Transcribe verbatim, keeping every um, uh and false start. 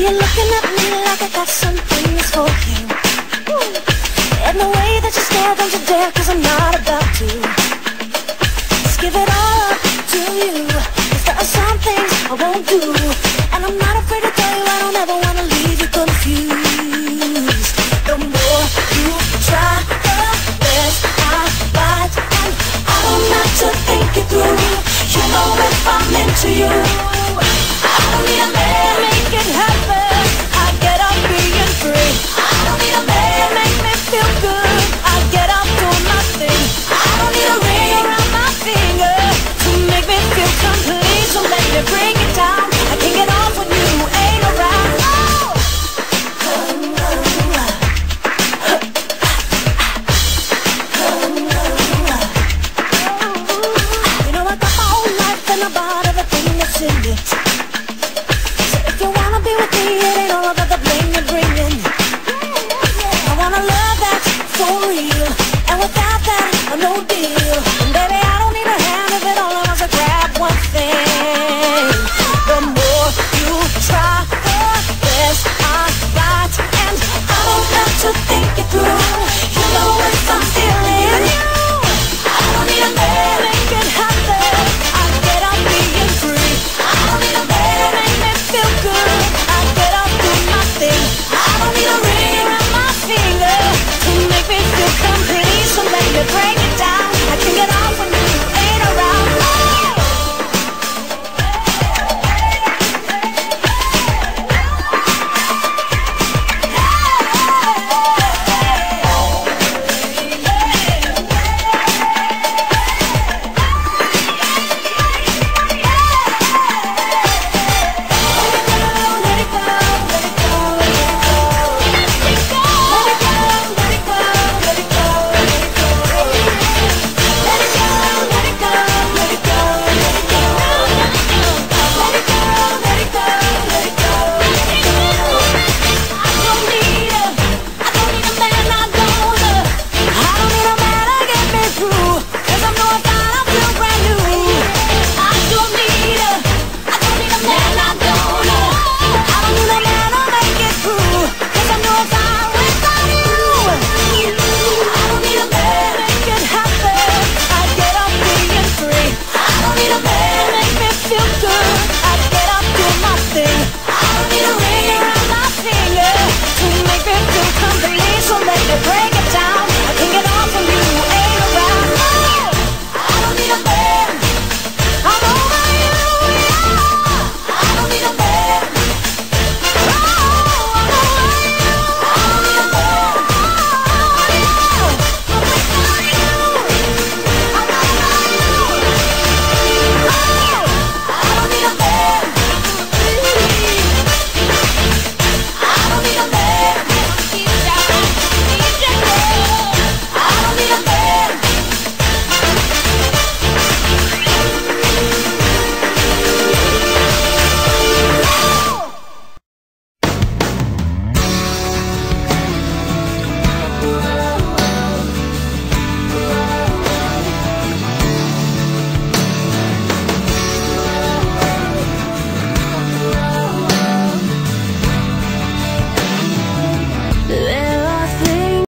you're looking at me like I got something that's for you. And the way that you stare, don't you dare, cause I'm not about to. Just give it all up to you, cause there are some things I won't do. And I'm not afraid to tell you I don't ever wanna leave you confused. The more you try, the less I bite. And I don't have to think it through. You know if I'm into you, I don't need a man, make it happen. I get up being free. I don't need a man, make me feel good. I get up doing my thing. I don't need a ring around my finger to make me feel complete. So let me bring it down. I can't get off when you ain't around. Oh! You know I got my whole life and about everything that's in it. So if you wanna be with me, it ain't all about the bling you're bringing. I wanna love that's for real, and without that, I'm no deal.